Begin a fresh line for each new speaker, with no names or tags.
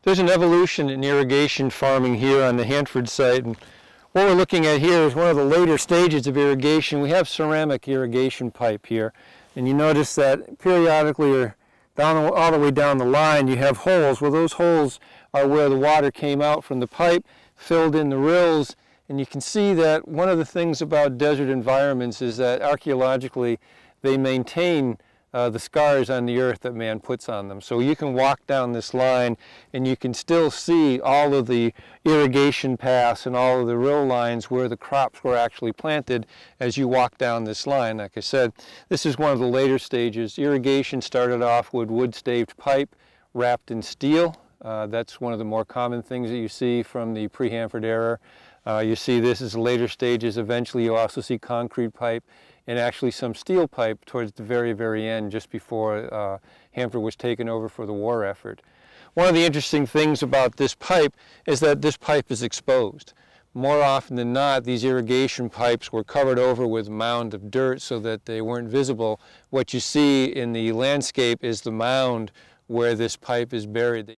There's an evolution in irrigation farming here on the Hanford site, and what we're looking at here is one of the later stages of irrigation. We have ceramic irrigation pipe here, and you notice that periodically or all the way down the line you have holes. Well, those holes are where the water came out from the pipe, filled in the rills, and you can see that one of the things about desert environments is that archaeologically they maintain the scars on the earth that man puts on them. So you can walk down this line and you can still see all of the irrigation paths and all of the rill lines where the crops were actually planted as you walk down this line. Like I said, this is one of the later stages. Irrigation started off with wood-staved pipe wrapped in steel. That's one of the more common things that you see from the pre-Hanford era. You see this is later stages. Eventually you also see concrete pipe and actually some steel pipe towards the very, very end, just before Hanford was taken over for the war effort. One of the interesting things about this pipe is that this pipe is exposed. More often than not, these irrigation pipes were covered over with a mound of dirt so that they weren't visible. What you see in the landscape is the mound where this pipe is buried.